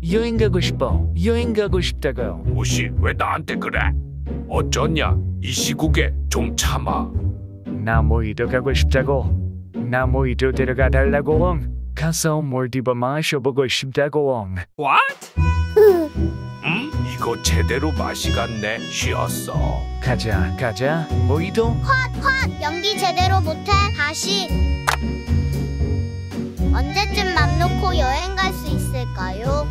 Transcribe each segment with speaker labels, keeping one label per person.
Speaker 1: 여행 가고 싶어. 여행 가고 싶다고요.
Speaker 2: 무시 왜 나한테 그래? 어쩌냐? 이 시국에 좀 참아.
Speaker 1: 나 모히또 가고 싶다고. 나 모히또 데려가 달라고. 가서 몰디브 마셔보고 싶다고.
Speaker 2: What? 이거 제대로 마시겠네. 쉬었어.
Speaker 1: 가자. 모히또.
Speaker 3: 연기 제대로 못해. 다시. 언제쯤 맘 놓고 여행 갈 수 있을까요?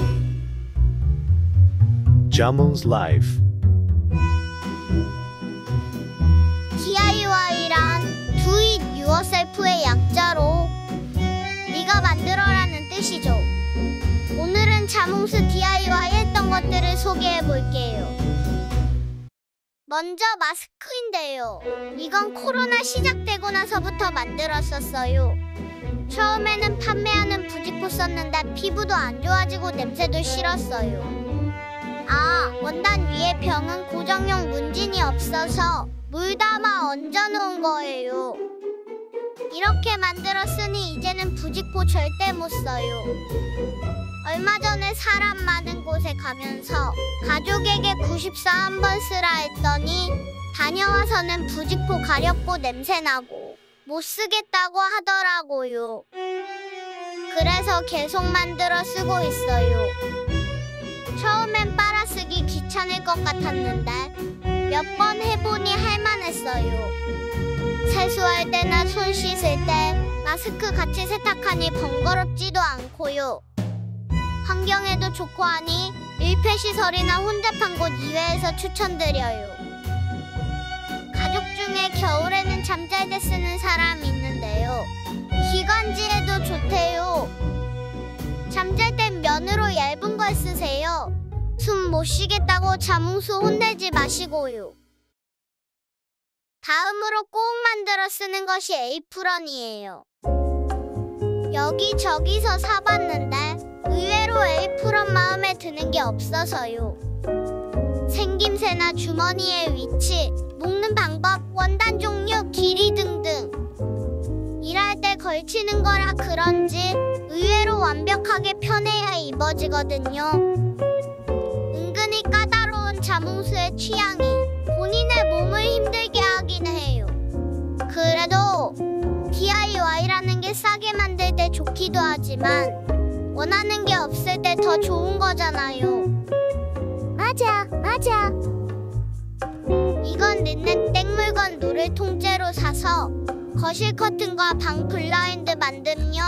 Speaker 4: Jamun's Life.
Speaker 3: DIY란 Do It Yourself의 약자로 네가 만들어라는 뜻이죠. 오늘은 자몽스 DIY 했던 것들을 소개해 볼게요. 먼저 마스크인데요. 이건 코로나 시작되고 나서부터 만들었었어요. 처음에는 판매하는 부직포 썼는데 피부도 안 좋아지고 냄새도 싫었어요. 원단 위에 병은 고정용 문진이 없어서 물 담아 얹어놓은 거예요. 이렇게 만들었으니 이제는 부직포 절대 못 써요. 얼마 전에 사람 많은 곳에 가면서 가족에게 94 한번 쓰라 했더니 다녀와서는 부직포 가렵고 냄새나고 못 쓰겠다고 하더라고요. 그래서 계속 만들어 쓰고 있어요. 처음엔 빨아쓰기 귀찮을 것 같았는데 몇 번 해보니 할만했어요. 세수할 때나 손 씻을 때 마스크 같이 세탁하니 번거롭지도 않고요. 환경에도 좋고 하니 밀폐시설이나 혼잡한 곳 이외에서 추천드려요. 가족 중에 겨울에는 잠잘 때 쓰는 사람이 있는데요. 기관지에도 좋대요. 잠잘 땐 면으로 얇은 걸 쓰세요. 숨 못 쉬겠다고 자몽수 혼내지 마시고요. 다음으로 꼭 만들어 쓰는 것이 에이프런이에요. 여기저기서 사봤는데 의외로 에이프런 마음에 드는 게 없어서요. 생김새나 주머니의 위치, 묶는 방법, 원단 종류, 길이 등등. 일할 때 걸치는 거라 그런지 의외로 완벽하게 편해야 입어지거든요. 은근히 까다로운 자몽수의 취향이 본인의 몸을 힘들게 하긴 해요. 그래도 DIY라는 게 싸게 만들 때 좋기도 하지만 원하는 게 없을 때 더 좋은 거잖아요. 맞아. 이건 린넨 땡물건 노를 통째로 사서 거실 커튼과 방 블라인드 만듦요.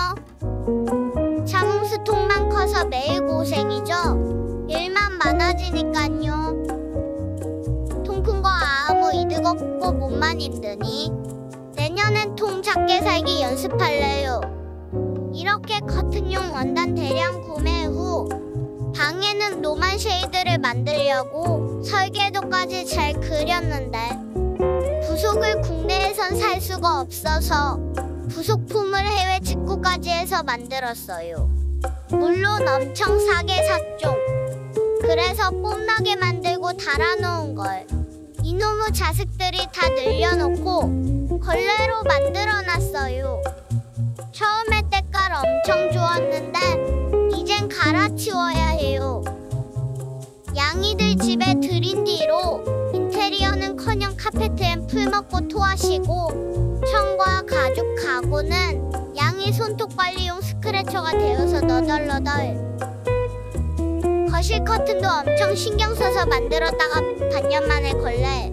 Speaker 3: 자몽수 통만 커서 매일 고생이죠. 일만 많아지니깐요. 통 큰 거 아무 이득 없고 몸만 힘드니 내년엔 통 작게 살기 연습할래요. 이렇게 커튼용 원단 대량 구매 후 방에는 노만 쉐이드를 만들려고 설계도까지 잘 그렸는데 부속을 국내에선 살 수가 없어서 부속품을 해외 직구까지 해서 만들었어요. 물론 엄청 싸게 샀죠. 그래서 뽐나게 만들고 달아놓은 걸 이놈의 자식들이 다 늘려놓고 걸레로 만들어놨어요. 처음에 때깔 엄청 좋았는데 이젠 갈아치워야 해요. 양이들 집에 들인 뒤로 인테리어는커녕 카페트엔 풀 먹고 토하시고 청과 가죽 가구는 양이 손톱 관리용 스크래쳐가 되어서 너덜너덜. 거실 커튼도 엄청 신경 써서 만들었다가 반년 만에 걸레.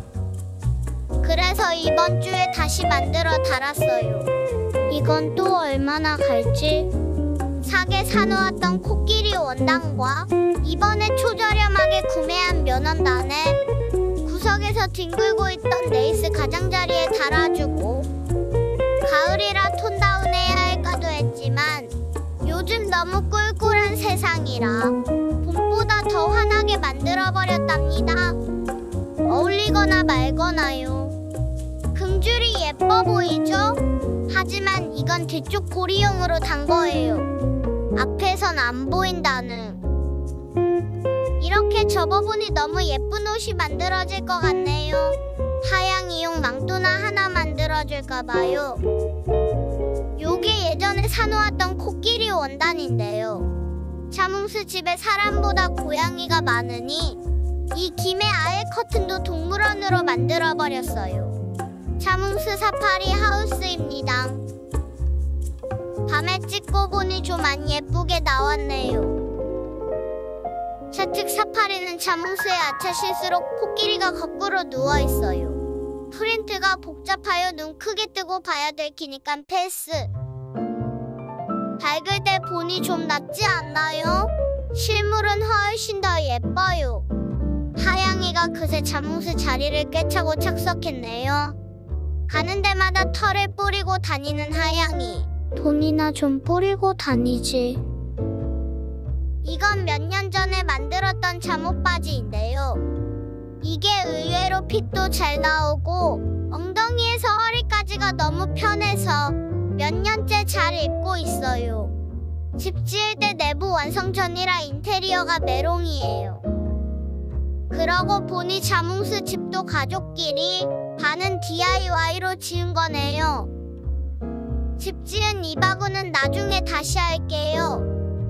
Speaker 3: 그래서 이번 주에 다시 만들어 달았어요. 이건 또 얼마나 갈지. 싸게 사놓았던 코끼리 원단과 이번에 초저렴하게 구매한 면원단에 구석에서 뒹굴고 있던 레이스 가장자리에 달아주고 가을이라 톤다운해야 할까도 했지만 요즘 너무 꿀꿀한 세상이라 봄보다 더 환하게 만들어버렸답니다. 어울리거나 말거나요. 금줄이 예뻐 보이죠? 하지만 이건 뒤쪽 고리용으로 단 거예요. 앞에선 안 보인다는. 이렇게 접어보니 너무 예쁜 옷이 만들어질 것 같네요. 하양이용 망토나 하나 만들어줄까봐요. 요게 예전에 사놓았던 코끼리 원단인데요. 자몽스 집에 사람보다 고양이가 많으니 이 김에 아예 커튼도 동물원으로 만들어버렸어요. 자몽스 사파리 하우스입니다. 밤에 찍고 보니 좀 안 예쁘게 나왔네요. 좌측 사파리는 자몽스의 아차 실수로 코끼리가 거꾸로 누워있어요. 프린트가 복잡하여 눈 크게 뜨고 봐야 될 키니까 패스. 밝을 때 보니 좀 낫지 않나요? 실물은 훨씬 더 예뻐요. 하양이가 그새 자몽스 자리를 꿰차고 착석했네요. 가는 데마다 털을 뿌리고 다니는 하양이. 돈이나 좀 뿌리고 다니지. 이건 몇 년 전에 만들었던 잠옷바지인데요. 이게 의외로 핏도 잘 나오고 엉덩이에서 허리까지가 너무 편해서 몇 년째 잘 입고 있어요. 집 지을 때 내부 완성 전이라 인테리어가 메롱이에요. 그러고 보니 자몽스 집도 가족끼리, 반은 DIY로 지은 거네요. 집 지은 이 바구는 나중에 다시 할게요.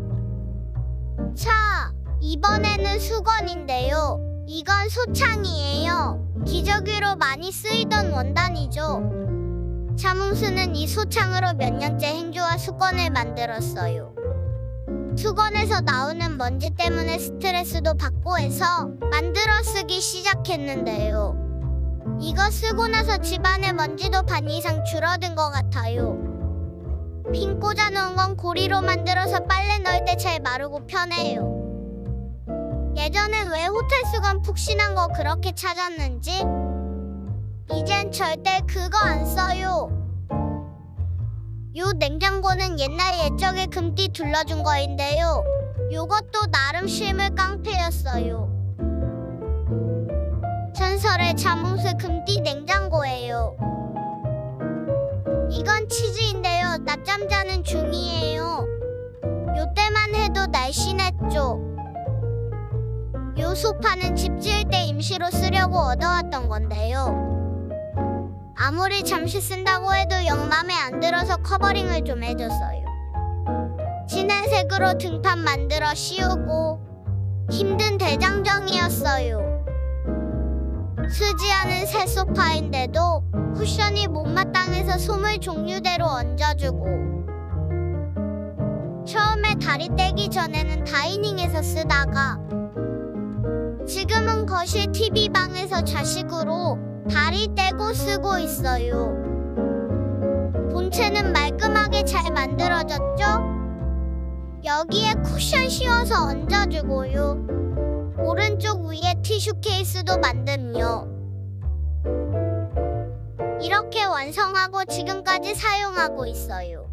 Speaker 3: 자, 이번에는 수건인데요. 이건 소창이에요. 기저귀로 많이 쓰이던 원단이죠. 자몽스는 이 소창으로 몇 년째 행주와 수건을 만들었어요. 수건에서 나오는 먼지 때문에 스트레스도 받고 해서 만들어 쓰기 시작했는데요. 이거 쓰고 나서 집안의 먼지도 반 이상 줄어든 것 같아요. 핀 꽂아놓은 건 고리로 만들어서 빨래 넣을 때 잘 마르고 편해요. 예전엔 왜 호텔 수건 푹신한 거 그렇게 찾았는지 이젠 절대 그거 안 써요. 요 냉장고는 옛날 옛적에 금띠 둘러준 거인데요. 요것도 나름 실물 깡패였어요. 전설의 자몽스 금띠 냉장고예요. 이건 치즈인데요. 낮잠 자는 중이에요. 요때만 해도 날씬했죠. 요 소파는 집 지을 때 임시로 쓰려고 얻어왔던 건데요. 아무리 잠시 쓴다고 해도 영 맘에 안 들어서 커버링을 좀 해줬어요. 진한 색으로 등판 만들어 씌우고 힘든 대장정이었어요. 쓰지 않은 새 소파인데도 쿠션이 못마땅해서 소물 종류대로 얹어주고 처음에 다리 떼기 전에는 다이닝에서 쓰다가 지금은 거실 TV방에서 좌식으로 다리 떼고 쓰고 있어요. 본체는 말끔하게 잘 만들어졌죠? 여기에 쿠션 씌워서 얹어주고요. 오른쪽 위에 티슈 케이스도 만듦요. 이렇게 완성하고 지금까지 사용하고 있어요.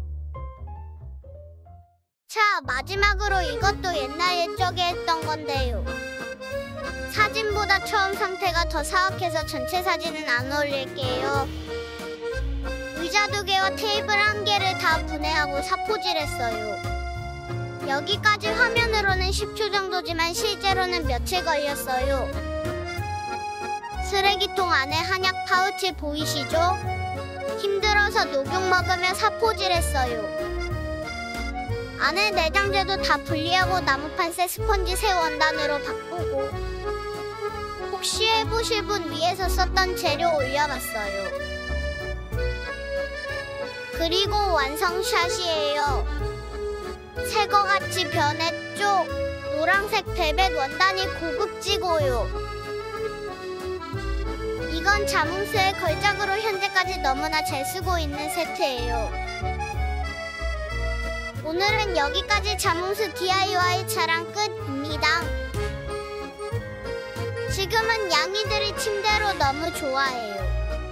Speaker 3: 자, 마지막으로 이것도 옛날 옛적에 했던 건데요. 사진보다 처음 상태가 더 사악해서 전체 사진은 안 올릴게요. 의자 2개와 테이블 1개를 다 분해하고 사포질했어요. 여기까지 화면으로는 10초 정도지만 실제로는 며칠 걸렸어요. 쓰레기통 안에 한약 파우치 보이시죠? 힘들어서 녹용 먹으며 사포질했어요. 안에 내장재도 다 분리하고 나무판 새 스펀지 새 원단으로 바꾸고 혹시 해보실 분 위에서 썼던 재료 올려봤어요. 그리고 완성샷이에요. 새거같이 변했죠? 노란색 벨벳 원단이 고급지고요. 이건 자몽스의 걸작으로 현재까지 너무나 잘 쓰고 있는 세트예요. 오늘은 여기까지 자몽스 DIY 자랑 끝입니다. 지금은 양이들이 침대로 너무 좋아해요.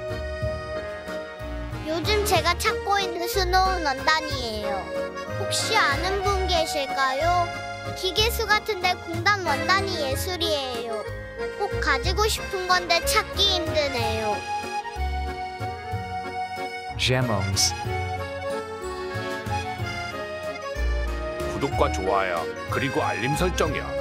Speaker 3: 요즘 제가 찾고 있는 수놓은 원단이에요. 혹시 아는 분 계실까요? 기계수 같은데 공단 원단이 예술이에요. 꼭 가지고 싶은 건데 찾기 힘드네요.
Speaker 1: 자몽스.
Speaker 2: 구독과 좋아요 그리고 알림 설정이요.